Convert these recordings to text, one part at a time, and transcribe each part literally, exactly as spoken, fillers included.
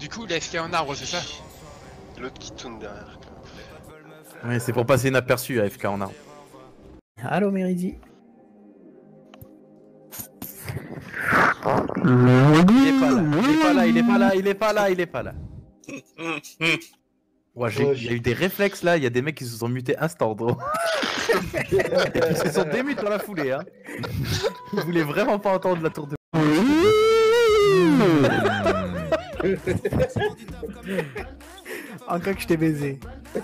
Du coup, il a F K en arbre, c'est ça? L'autre qui tourne derrière. Ouais, c'est pour passer inaperçu à F K en arbre. Allo Méridi. Il est pas là, il est pas là, il est pas là, il est pas là, il est pas là. Ouais, j'ai il y a eu des réflexes là, il y a des mecs qui se sont mutés instant, gros. Et puis ils se sont démutés dans la foulée, hein. Ils voulaient vraiment pas entendre la tour de... Encore que je t'ai baisé.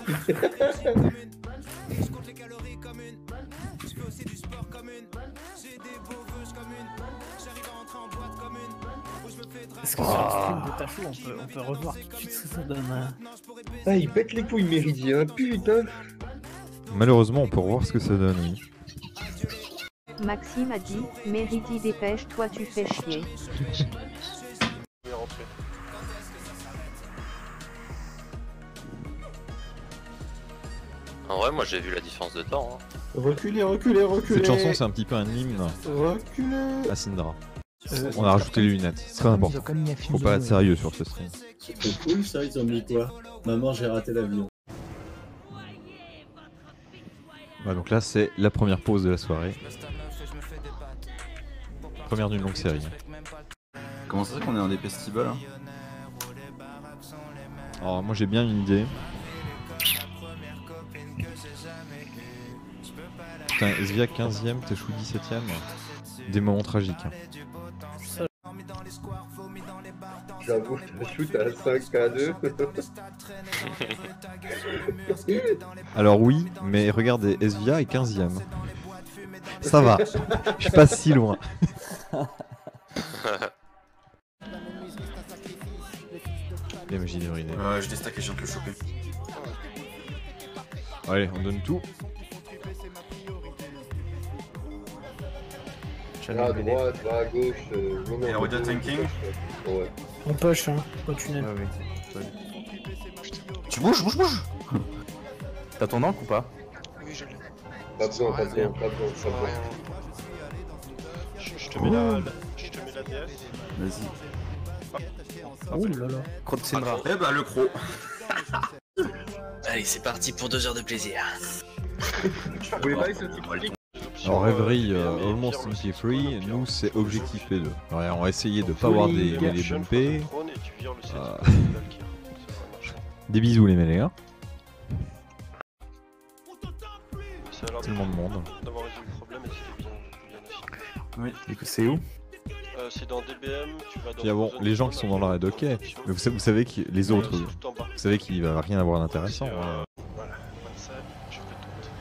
Est-ce que sur le stream de Tafou, on peut, on peut revoir tout de suite ce que ça donne hein. Ah, il pète les couilles, Méridi, hein, putain. Malheureusement, on peut revoir ce que ça donne, oui. Maxime a dit, Méridi dépêche-toi, tu fais chier. Je vais rentrer. En vrai, moi j'ai vu la différence de temps. Hein. Reculez, reculez, reculez. Cette chanson, c'est un petit peu un hymne Reculez. à Syndra. Euh, On a rajouté les lunettes, c'est très important. Faut pas être sérieux sur ce stream. C'est trop cool ça, ils ont mis quoi? Maman, j'ai raté l'avion. Ouais, donc là, c'est la première pause de la soirée. Première d'une longue série. Comment ça se fait qu'on est dans des festivals hein? Alors, moi j'ai bien une idée. Putain, Esvia quinzième, Téchou dix-septième. Des moments tragiques. Hein. J'avoue, je shoot à cinq à deux. Alors oui, mais regardez, Esvia est quinzième. Ça va, je passe si loin. Les magies d'uriné. Ouais, je déstack et je viens de le choper. Allez, on donne tout. Va à droite, va à gauche. Euh, non, non, Et Audio Tanking. Ouais. On push, hein, au tunnel. Ouais, oui. Tu bouges, bouge, bouge. T'as ton encre ou pas? Oui, je l'ai. Pas besoin, pas besoin, pas besoin, pas Ça va besoin. rien. Je, je te mets la, la- je te mets la D S. Vas-y. Ouh là là. Croc de Syndra. Eh bah, le croc. Allez, c'est parti pour deux heures de plaisir. Vous voulez pas ce type de Alors rêverie euh, Almost Simply Free, nous c'est objectif P deux. Alors on va essayer de pas avoir des mêlées bumpées. Euh, Des bisous les mêlés hein. Tellement de monde. D'avoir résolu le problème et c'était bien, bien affiné. Oui. Du coup, c'est où? Euh, c'est dans D B M, tu vas dans... Puis ah bon, les gens qui sont dans la raid, ok. Mais vous savez, vous savez que les autres, vous savez qu'il va rien avoir d'intéressant. hein. Voilà, vingt-sept, je fais tout.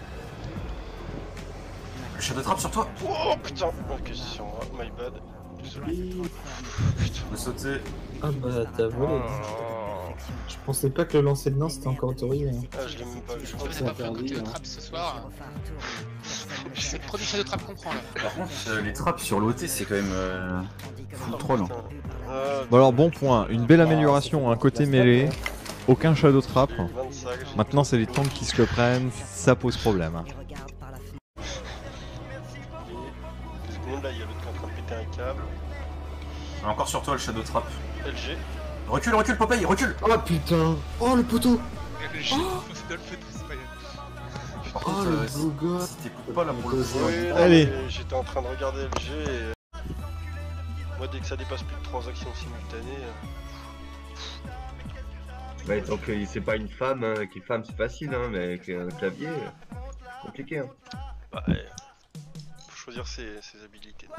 Le chat de trappe sur toi. Oh putain. Ok, c'est sur moi, my bad. Désolé. Je peux sauter. Ah bah t'as volé. Je pensais pas que le lancer de nain c'était encore autorisé. Hein. Ah, je l'ai même pas vu. Je ne pas pris un côté de trappe ce soir. C'est le premier chat de trappe qu'on prend là. Par contre, euh, les trappes sur l'O T, c'est quand même euh, full troll. Hein. Ah, Bon alors bon point, une belle amélioration, un côté mêlé, aucun shadow trap. Maintenant c'est les tanks qui se le prennent, ça pose problème. hein. Deux secondes, là, il y a l'autre qui est en train de péter un câble. Encore sur toi le shadow trap. L G. Recule, recule, Popeye, recule. Oh putain. Oh le poteau. J'ai foncé dans le feu, c'est pas grave. Par Oh contre, le euh, beau si, gosse. si t'écoutes pas là pour le coup. Oui, non, Allez. mais j'étais en train de regarder L G et... Moi, dès que ça dépasse plus de transactions simultanées... euh, Ouais, donc euh, c'est pas une femme, hein, qui femme c'est facile, hein, mais avec un clavier, euh, compliqué. Hein. Bah, ouais. Faut choisir ses, ses habilités.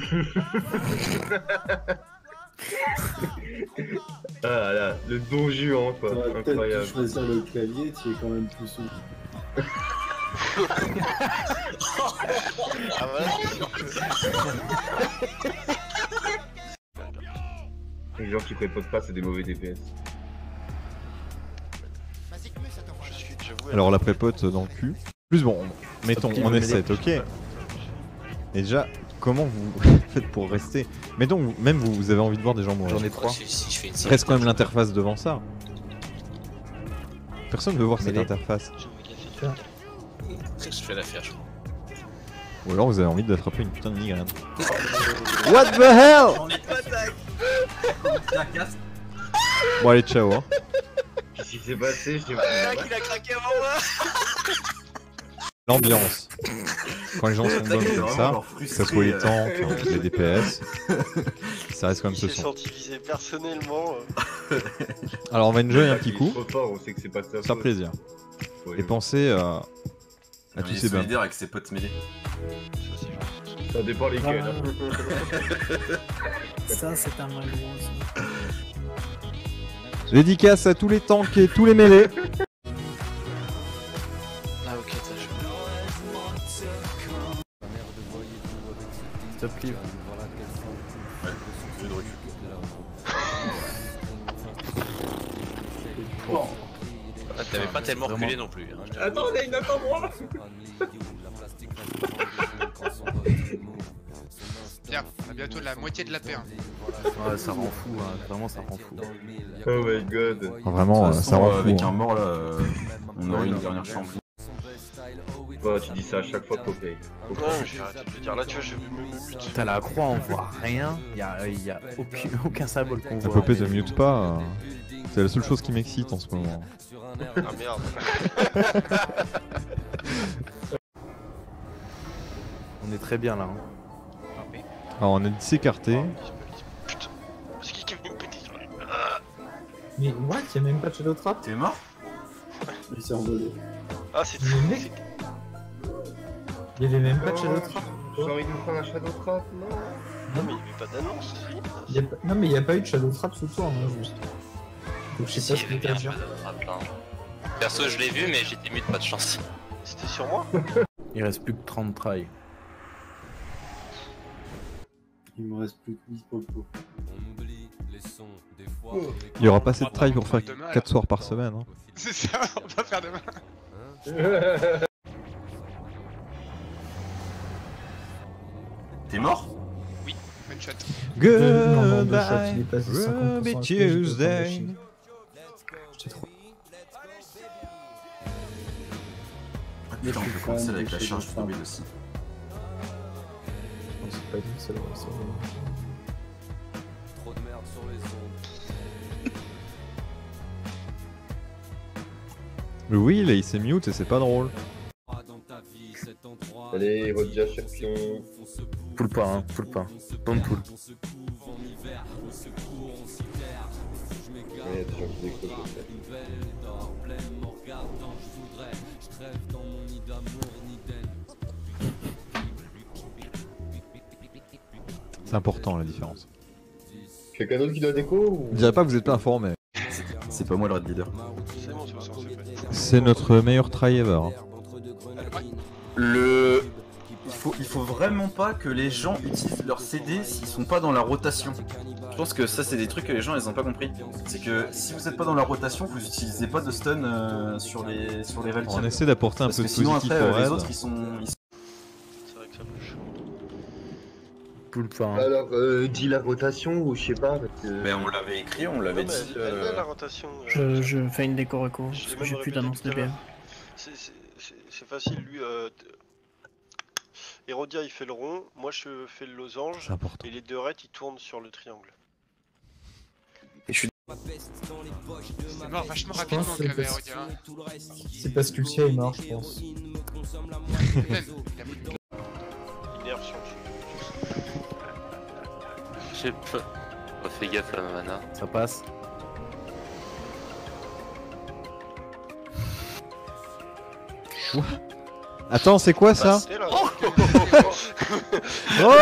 Ah là, le don juan quoi, T'aurais peut-être incroyable. pu choisir le clavier, tu es quand même plus souple. Ah voilà. Les gens qui prépotent pas, c'est des mauvais D P S. Je suis, j'avoue, Alors la prépote dans le cul. Plus bon, mettons Petit on est mêlé. sept, ok. Et déjà, comment vous faites pour rester? Mettons, vous- même vous, vous avez envie de voir des gens mourir. J'en ai trois. Si, si je fais une série, Reste quand même l'interface devant ça. Personne ne veut voir cette Mêlé. interface. je fais l'affaire, je crois. Ou alors vous avez envie d'attraper une putain de migraine. What the hell? On est pas tac. La casse. Bon allez, ciao hein. Qu'est-ce qui s'est passé? Je Il a craqué avant moi. L'ambiance. Quand les gens sont bons comme ça, que ça soit les tanks, les D P S, ça reste comme ce Il s'est son. senti visé personnellement. euh. Alors on va enjoy un petit coup, Trop fort, on sait que c'est pas ça. faire plaisir. Ouais. Et pensez à, à Il tous est ces bains. solidaire avec ses potes mêlés. Ça dépend lesquels. hein. Ça, c'est un mal gros aussi. Dédicace à tous les tanks et tous les mêlés. Ah ok, ça joue. Stop clip. Jeu de recul. Ah, t'avais pas tellement reculé non plus. Hein, je t'avoue. Attendez, il a pas moi. Tiens, on a bientôt la moitié de la paix. Hein. Ouais, ça rend fou, hein. Vraiment ça rend fou. Oh my god. Ah, vraiment, De euh, toute ça façon, rend euh, fou. avec hein. un mort là, euh, on aurait une dernière chance. Oh, tu dis ça à chaque fois, Popeye. Non, mais je vais arrêter de le dire là, tu vois, je me mute. T'as la croix, on voit rien. Y'a y a aucun, aucun symbole qu'on La voit. Popée te mute pas. euh, C'est la seule chose qui m'excite en ce moment. Ah merde. On est très bien là. Hein. Alors on a dit s'écarter. Putain. C'est qui qui est venu me péter sur lui? Mais what? Y'a même pas de Shadow Trap? T'es mort? Il s'est envolé. Ah, c'est Mais mec, y'avait même pas de Shadow Oh, Trap. J'ai envie de nous faire un Shadow Trap, non? Non, mais il y avait pas d'annonce. Si. Y a pas- Non, mais y'a pas eu de Shadow Trap sous toi, hein, juste. Donc je sais pas ce que t'as à dire. Perso, je l'ai vu, mais j'étais mute, pas de chance. C'était sur moi? Il reste plus que trente tries. Il me reste plus que huit popos. Il y aura pas assez de try pour faire Demain, quatre soirs par semaine. Hein. C'est ça, on va faire demain. T'es mort? One shot. Deux- non, non, deux shots, il est Goodbye, passé cinquante Ruby pour cent H P, j'ai pas Tuesday. lâché. J'étais trop. Ah putain, on peut commencer avec la charge de Tobé aussi. On s'est pas dit que ça devrait ça devrait. Le Will, il s'est mute et c'est pas drôle. Allez, Rodja champion. Pull pas, hein, pull pas. Don't pull. Ouais, y'a des gens qui décrochent de fait. C'est important la différence. Quelqu'un d'autre qui doit déco ou... Je dirais pas que vous êtes pas informé. C'est pas moi le red leader. C'est bon, c'est bon, c'est bon, c'est fait. C'est notre meilleur try ever. hein. Le... Il faut, il faut vraiment pas que les gens utilisent leur C D s'ils sont pas dans la rotation. Je pense que ça c'est des trucs que les gens ils ont pas compris. C'est que si vous êtes pas dans la rotation, vous utilisez pas de stun euh, sur les sur les rels On tiers. essaie d'apporter un Parce peu que de sinon positif après au euh, les raid. autres ils sont... Ils sont... C'est vrai que ça bouge. Pull pas. Hein. Alors, euh, dis la rotation ou je sais pas. Parce que... Mais on l'avait écrit, on l'avait Non, mais dit. elle, elle euh, est la rotation. Je, euh, je fais une déco reco, je l'ai parce que même j'ai plus répété d'annonce tout de à B M. l'heure. C'est- c'est- C'est c'est facile, lui. Euh, t- Hérodia il fait le rond, moi je fais le losange, C'est important. et les deux raids ils tournent sur le triangle. C'est mort vachement rapidement pense que que c'est la parce- Vérodia. C'est parce que le sien est mort, je pense. Il nerf sur le Je sais pas. Oh, fais gaffe là, ma mana. Ça passe. Attends, c'est quoi ça? C'était là. Oh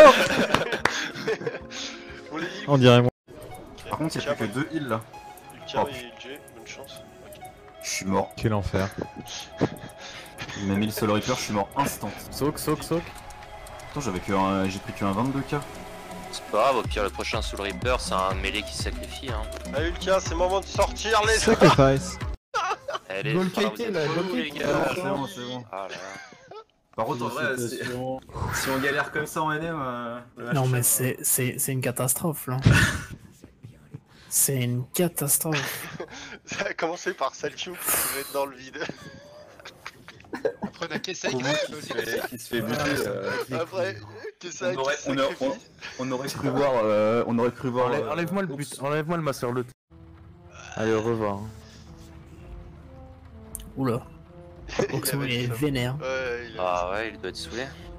On l'a dit. On dirait moi. Par contre, il y a plus que deux heals là. Lucas Oh. et J, bonne chance. Ok. Je suis mort. Quel enfer. Il m'a mis le Soul Reaper, je suis mort instant. Soak, soak, soak. Attends, j'avais que un... j'ai pris que un vingt-deux K. C'est pas grave, au pire, le prochain Soul Reaper, c'est un mêlé qui sacrifie. Hein. Allez Lucas, c'est le moment de sortir les Sacrifice. Allez, Goal voilà, vous kité, êtes là, chelous, goal les kité. gars. C'est bon, c'est bon. Ah là. Par contre, en vrai, si... Félicitations. si on galère comme ça en N M, euh... le match Non, mais prochain, c'est c'est- c'est une catastrophe là. C'est une catastrophe. Ça a commencé par Salchou qui se met dans le vide. Après, on a Kessai qui Comment fait qui se aussi. fait, qui se fait buter euh, Après, que ça on, aurait, qui on, aurait, sacrifie. on, on aurait cru voir, euh, on aurait cru voir. Enlève- euh, Enlève-moi le Oups. but, enlève-moi le master loot. Allez, au revoir. Oula. Oxmo il est vénère. Ouais, il a- Ah ouais, il doit être saoulé.